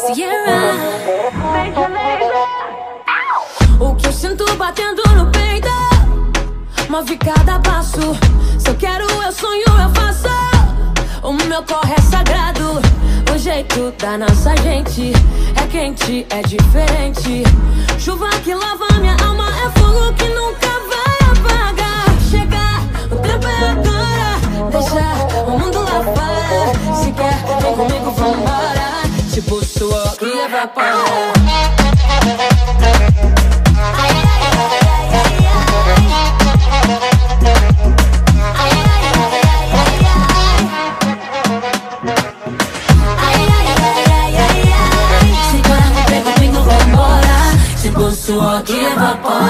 Sierra. O que eu sinto batendo no peito, move cada passo. Se eu quero, eu sonho, eu faço. O meu corre é sagrado. O jeito da nossa gente é quente, é diferente. Chuva que lava minha alma, é fogo que nunca vai apagar. Chegar, o tempo é agora. Deixar o mundo lá fora. Se quer, vem comigo, vambora. Tipo suor que evapora. Tipo suor que evapora.